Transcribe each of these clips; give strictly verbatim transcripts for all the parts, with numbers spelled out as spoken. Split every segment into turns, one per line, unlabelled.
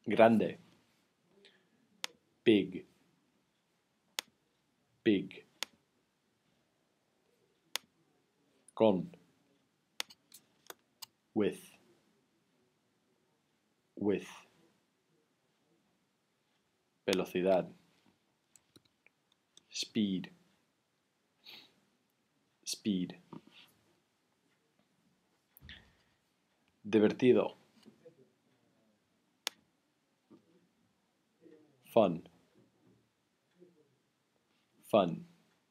grande, big, big, con, with, with, velocidad, speed, speed, divertido, fun, fun,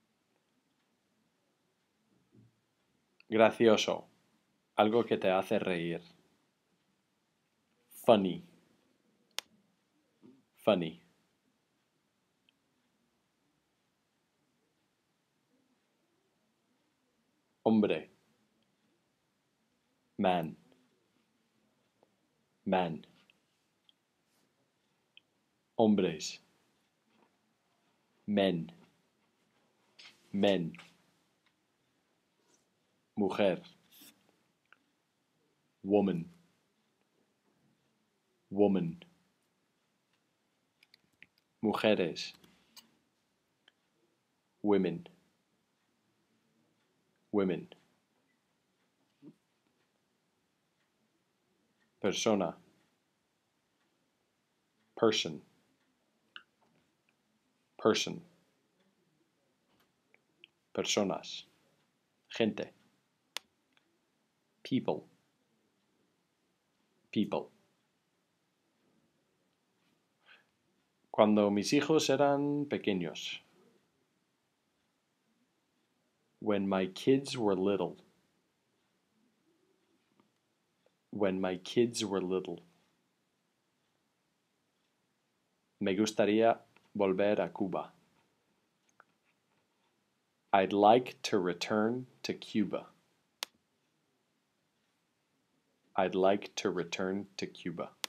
gracioso, algo que te hace reír, funny, funny, hombre, man, man, hombres, men, men, mujer, woman, woman, mujeres, women, women, persona, person, person, personas, gente, people, people. Cuando mis hijos eran pequeños. When my kids were little. When my kids were little. Me gustaría volver a Cuba. I'd like to return to Cuba. I'd like to return to Cuba.